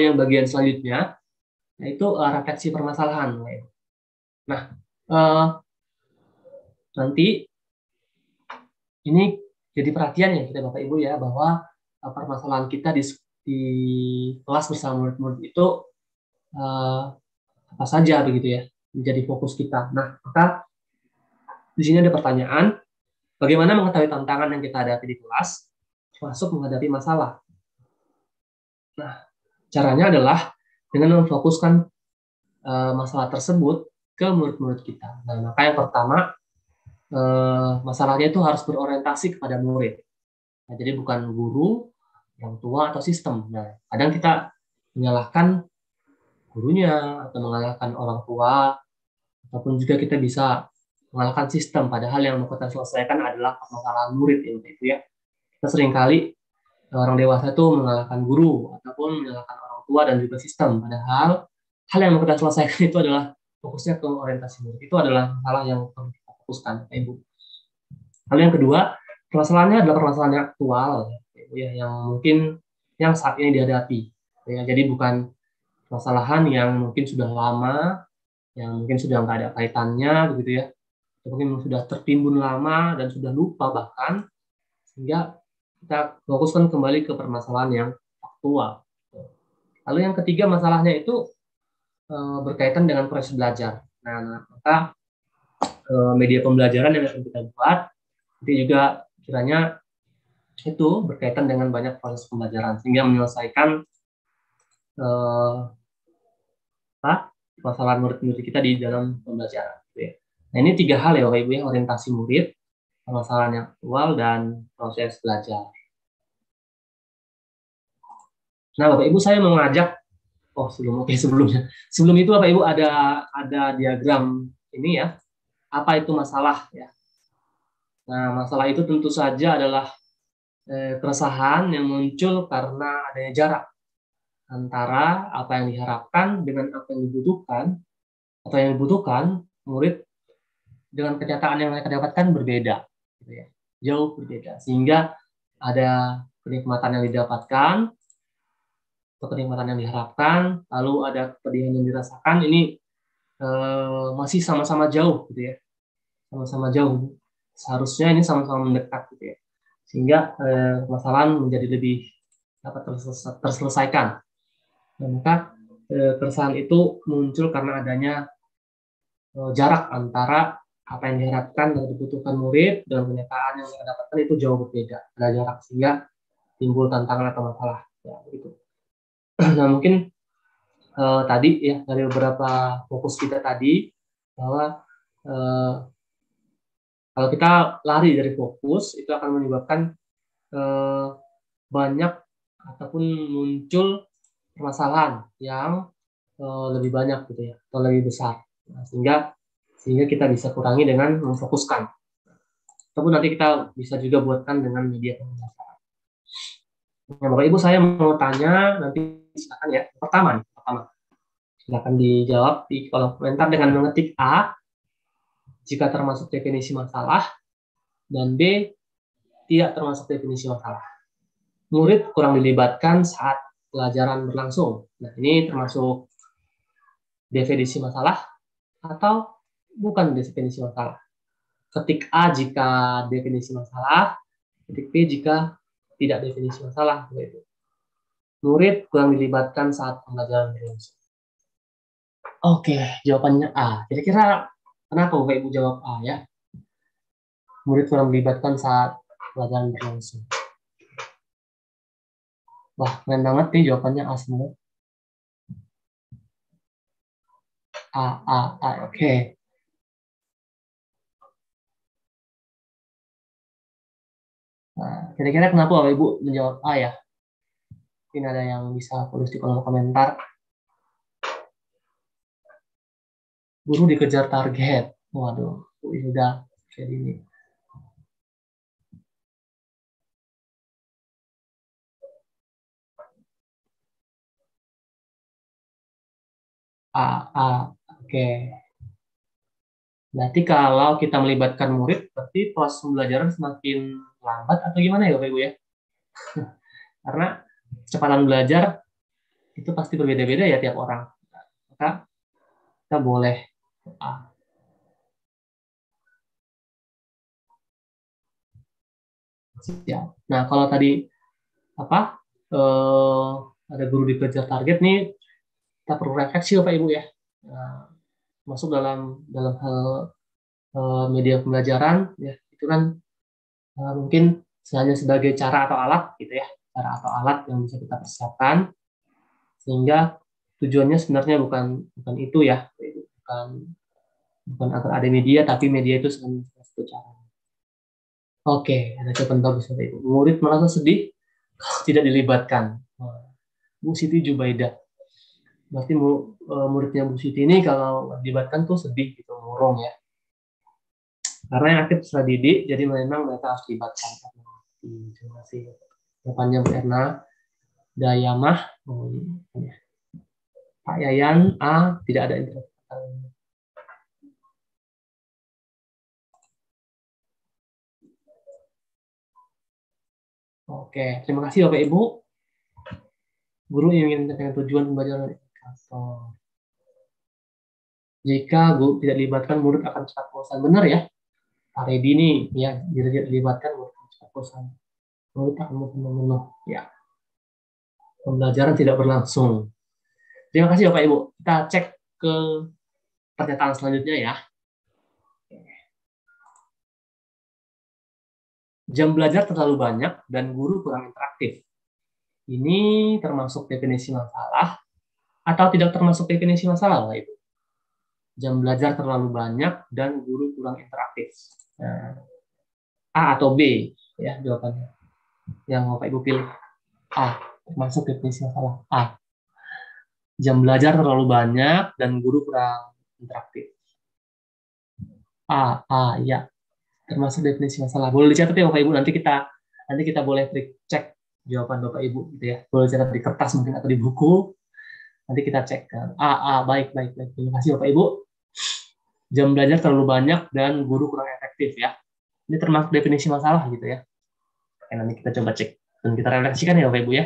yang bagian selanjutnya, yaitu refleksi permasalahan. Nah, nanti ini jadi perhatian ya kita Bapak Ibu ya, bahwa permasalahan kita di kelas bersama murid-murid itu apa saja begitu ya, menjadi fokus kita. Nah, maka di sini ada pertanyaan, bagaimana mengetahui tantangan yang kita hadapi di kelas, termasuk menghadapi masalah. Nah, caranya adalah dengan memfokuskan masalah tersebut ke murid-murid kita. Nah, maka yang pertama, masalahnya itu harus berorientasi kepada murid. Nah, jadi bukan guru, orang tua, atau sistem. Nah, kadang kita menyalahkan gurunya, atau menyalahkan orang tua, ataupun juga kita bisa mengalahkan sistem, padahal yang mau kita selesaikan adalah permasalahan murid itu ya. Kita seringkali orang dewasa itu mengalahkan guru ataupun menyalahkan orang tua dan juga sistem, padahal hal yang mau kita selesaikan itu adalah fokusnya ke orientasi murid. Itu adalah hal yang perlu kita fokuskan, Ibu. Lalu yang kedua, permasalahannya adalah permasalahan yang aktual, ya, yang mungkin yang saat ini dihadapi. Ya, jadi bukan permasalahan yang mungkin sudah lama, yang mungkin sudah nggak ada kaitannya, begitu ya. Mungkin sudah tertimbun lama dan sudah lupa bahkan, sehingga kita fokuskan kembali ke permasalahan yang aktual. Lalu yang ketiga, masalahnya itu berkaitan dengan proses belajar. Nah, maka media pembelajaran yang akan kita buat nanti juga kiranya itu berkaitan dengan banyak proses pembelajaran sehingga menyelesaikan masalah murid-murid kita di dalam pembelajaran. Nah, ini tiga hal ya Bapak Ibu ya, orientasi murid, permasalahan yang aktual, dan proses belajar. Nah, Bapak Ibu saya mengajak, sebelum itu Bapak Ibu ada diagram ini ya, apa itu masalah ya. Nah, masalah itu tentu saja adalah keresahan yang muncul karena adanya jarak antara apa yang diharapkan dengan apa yang dibutuhkan, atau yang dibutuhkan murid dengan kenyataan yang mereka dapatkan berbeda, gitu ya, jauh berbeda, sehingga ada kenikmatan yang didapatkan atau kenikmatan yang diharapkan, lalu ada kepedihan yang dirasakan, ini masih sama-sama jauh, gitu ya, sama-sama jauh. Seharusnya ini sama-sama mendekat, gitu ya, sehingga permasalahan menjadi lebih dapat terselesaikan. Dan maka keresahan itu muncul karena adanya jarak antara apa yang diharapkan dan dibutuhkan murid dan kenyataan yang mereka dapatkan itu jauh berbeda. Ada jarak sehingga timbul tantangan atau masalah. Ya, begitu. Nah, mungkin tadi ya dari beberapa fokus kita tadi bahwa kalau kita lari dari fokus itu akan menyebabkan banyak ataupun muncul permasalahan yang lebih banyak gitu ya, atau lebih besar. Nah, sehingga kita bisa kurangi dengan memfokuskan. Ataupun nanti kita bisa juga buatkan dengan media pembelajaran. Nah, Bapak Ibu saya mau tanya, nanti silakan ya. Pertama, silakan dijawab di kolom komentar dengan mengetik A jika termasuk definisi masalah dan B tidak termasuk definisi masalah. Murid kurang dilibatkan saat pelajaran berlangsung. Nah, ini termasuk definisi masalah atau bukan definisi masalah. Ketik A jika definisi masalah, ketik B jika tidak definisi masalah. Begitu. Murid kurang dilibatkan saat pembelajaran berlangsung. Oke, jawabannya A. Kira-kira kenapa Bapak Ibu jawab A ya? Murid kurang dilibatkan saat pelajaran berlangsung. Wah, keren banget nih jawabannya A semua. Oke. Nah, kira-kira kenapa Bapak Ibu menjawab A ya? Mungkin ada yang bisa tulis di kolom komentar. Guru dikejar target. Waduh, ini udah jadi ini. Oke. Berarti kalau kita melibatkan murid, berarti proses pembelajaran semakin lambat atau gimana ya Bapak Ibu ya? Karena kecepatan belajar itu pasti berbeda-beda ya tiap orang. Maka kita boleh A. Nah, kalau tadi apa ada guru dikejar target nih, kita perlu refleksi Bapak Ibu ya. Nah, masuk dalam hal media pembelajaran ya, itu kan mungkin hanya sebagai cara atau alat gitu ya, cara atau alat yang bisa kita persiapkan, sehingga tujuannya sebenarnya bukan itu ya, bukan agar ada media, tapi media itu sebenarnya satu cara. Oke, ada jawaban bagus Bapak Ibu. Murid merasa sedih kalau tidak dilibatkan. Bu Siti Jubaidah. Berarti muridnya Bu Siti ini kalau dilibatkan tuh sedih gitu, murung ya. Karena yang aktif peserta didik, jadi memang mereka harus dilibatkan. Terima kasih. Jawabannya Bu Erna. Dayamah. Pak Yayan, A. Tidak ada internet. Oke, terima kasih Bapak Ibu. Guru ingin dengan tujuan pembelajaran indikator. Jika guru tidak dilibatkan, murid akan cepat bosan. Benar ya? Pak Redi ini ya, tidak dilibatkan, murid akan cepat bosan. Murid akan memenuh. Ya. Pembelajaran tidak berlangsung. Terima kasih Bapak Ibu. Kita cek ke pernyataan selanjutnya ya. Jam belajar terlalu banyak dan guru kurang interaktif. Ini termasuk definisi masalah atau tidak termasuk definisi masalah, Bapak Ibu? Jam belajar terlalu banyak dan guru kurang interaktif. Nah, A atau B ya jawabannya. Yang Bapak Ibu pilih A, termasuk definisi masalah. A. Jam belajar terlalu banyak dan guru kurang interaktif. A ya. Termasuk definisi masalah. Boleh dicatat ya Bapak Ibu, nanti kita boleh cek jawaban Bapak Ibu gitu ya. Boleh catat di kertas mungkin atau di buku. Nanti kita cek kan. Baik. Terima kasih Bapak Ibu. Jam belajar terlalu banyak dan guru kurang efektif ya. Ini termasuk definisi masalah gitu ya. Oke, nanti kita coba cek dan kita refleksikan ya Bapak Ibu ya.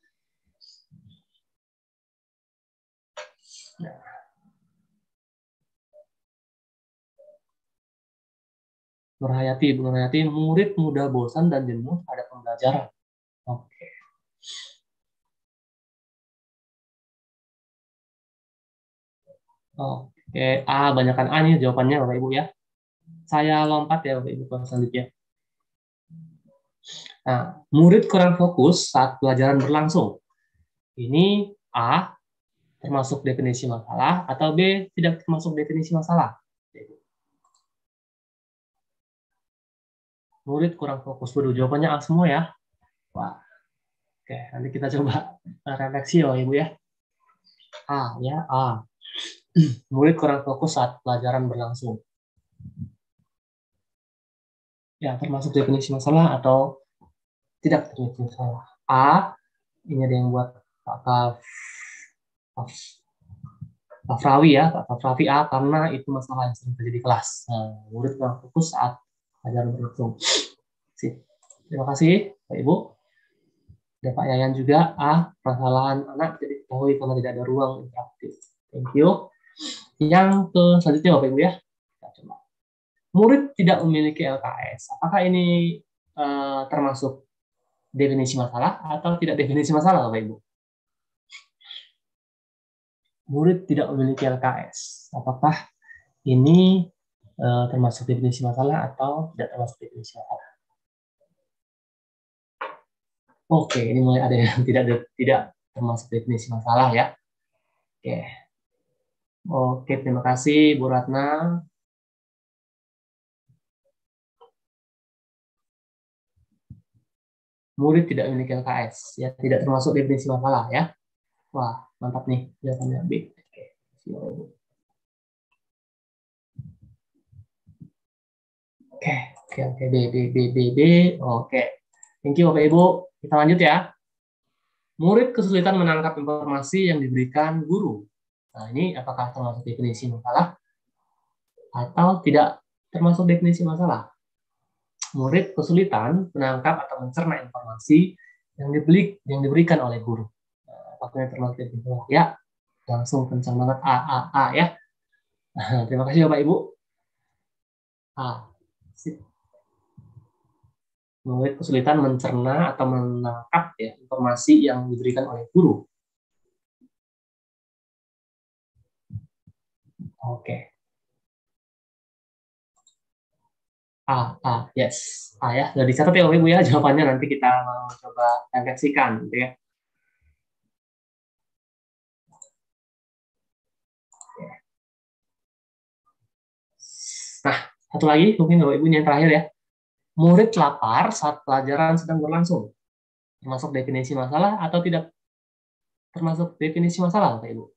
Nurhayati, murid mudah bosan dan jenuh pada pembelajaran. Oke. Oke, banyakkan A nih jawabannya Bapak Ibu ya. Saya lompat ya Bapak Ibu ke selanjutnya. Nah, murid kurang fokus saat pelajaran berlangsung. Ini A, termasuk definisi masalah, atau B, tidak termasuk definisi masalah. Murid kurang fokus. Waduh, jawabannya A semua ya. Wah. Oke, nanti kita coba refleksi ya Ibu ya. A. Murid kurang fokus saat pelajaran berlangsung. Ya, termasuk definisi masalah atau tidak definisi masalah. A, ini ada yang buat Pak Frawi ya, Pak Frawi A, karena itu masalah yang sering terjadi di kelas. Nah, murid kurang fokus saat pelajaran berlangsung. Terima kasih, Pak Ibu. Ada Pak Yayan juga, permasalahan anak tidak diketahui karena tidak ada ruang interaktif. Thank you. Yang selanjutnya Bapak Ibu ya. Kita coba. Murid tidak memiliki LKS. Apakah ini termasuk definisi masalah atau tidak definisi masalah Bapak Ibu? Murid tidak memiliki LKS. Apakah ini termasuk definisi masalah atau tidak termasuk definisi masalah? Oke, ini mulai ada yang tidak termasuk definisi masalah ya. Oke, terima kasih Bu Ratna. Murid tidak memiliki LKS, ya tidak termasuk definisi masalah ya. Wah, mantap nih jawabannya B. Oke, B. Oke. Thank you Bapak Ibu. Kita lanjut ya. Murid kesulitan menangkap informasi yang diberikan guru. Nah, ini apakah termasuk definisi masalah atau tidak termasuk definisi masalah? Murid kesulitan menangkap atau mencerna informasi yang diberikan oleh guru. Nah, apakah ini termasuk definisi masalah? Ya, langsung kencang banget A ya. Terima kasih Bapak Ibu. Sip. Murid kesulitan mencerna atau menangkap ya informasi yang diberikan oleh guru. Oke. Yes. Ya, sudah dicatat ya Bapak Ibu ya jawabannya, nanti kita mau coba refleksikan gitu ya. Nah, satu lagi mungkin Bapak Ibu yang terakhir ya. Murid lapar saat pelajaran sedang berlangsung. Termasuk definisi masalah atau tidak termasuk definisi masalah Bapak Ibu?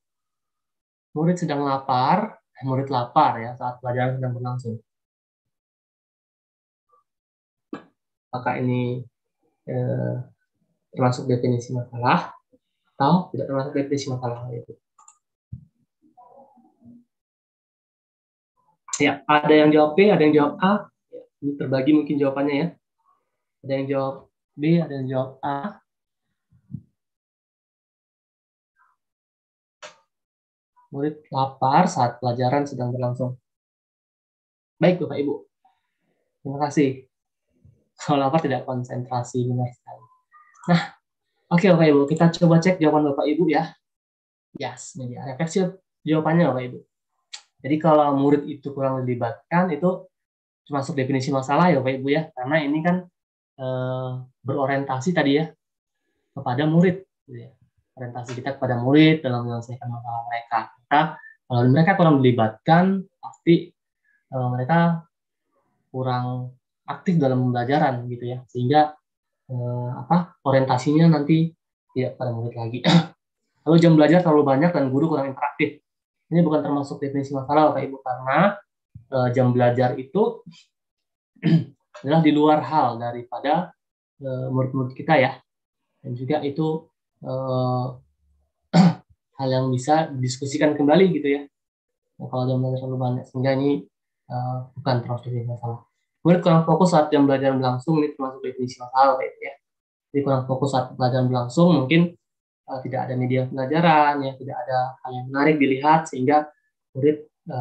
Murid lapar ya saat pelajaran sedang berlangsung. Apakah ini termasuk definisi masalah atau tidak termasuk definisi masalah itu? Ya, ada yang jawab B, ada yang jawab A. Ini terbagi mungkin jawabannya ya. Ada yang jawab B, ada yang jawab A. Murid lapar saat pelajaran sedang berlangsung. Baik, Bapak Ibu. Terima kasih. Kalau lapar tidak konsentrasi, benar sekali. Nah, oke Bapak Ibu, kita coba cek jawaban Bapak Ibu ya. Yes, ini dia. Refleksi jawabannya Bapak Ibu. Jadi kalau murid itu kurang dilibatkan, itu termasuk definisi masalah ya Bapak Ibu ya. Karena ini kan berorientasi tadi ya kepada murid. Gitu ya. Orientasi kita kepada murid dalam menyelesaikan masalah mereka. Kalau mereka kurang dilibatkan, pasti mereka kurang aktif dalam pembelajaran gitu ya, sehingga orientasinya nanti tidak pada murid lagi. Lalu jam belajar terlalu banyak dan guru kurang interaktif. Ini bukan termasuk definisi masalah Bapak Ibu, karena jam belajar itu adalah di luar hal daripada murid-murid kita ya, dan juga itu hal yang bisa didiskusikan kembali gitu ya. Nah, kalau jam belajar terlalu banyak, sehingga ini bukan termasuk definisi masalah. Murid kurang fokus saat jam belajar berlangsung, ini termasuk definisi masalah Bapak Ibu ya. Jadi kurang fokus saat pelajaran berlangsung, mungkin tidak ada media pelajaran, ya, tidak ada hal yang menarik dilihat sehingga murid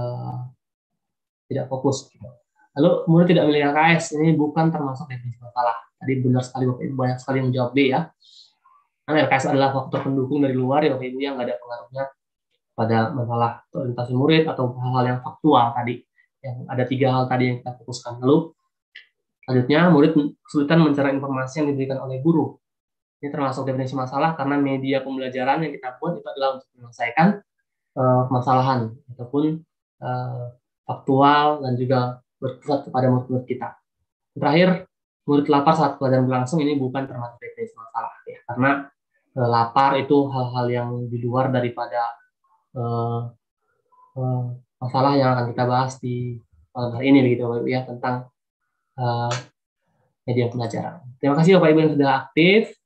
tidak fokus. Gitu. Lalu murid tidak memilih LKS, ini bukan termasuk definisi masalah. Tadi benar sekali Bapak Ibu, banyak sekali yang menjawab B ya. Karena LKS adalah faktor pendukung dari luar ya Bapak Ibu yang nggak ada pengaruhnya pada masalah orientasi murid atau hal-hal yang faktual tadi. Yang ada 3 hal tadi yang kita fokuskan. Lalu selanjutnya, murid kesulitan mencerna informasi yang diberikan oleh guru. Ini termasuk definisi masalah karena media pembelajaran yang kita buat itu adalah untuk menyelesaikan permasalahan ataupun faktual dan juga berpusat kepada murid-murid kita. Terakhir, murid lapar saat pelajaran berlangsung ini bukan termasuk definisi masalah ya, karena lapar itu hal-hal yang di luar daripada masalah yang akan kita bahas di malam hari ini begitu Bapak Ibu ya, tentang media pembelajaran. Terima kasih Bapak Ibu yang sudah aktif.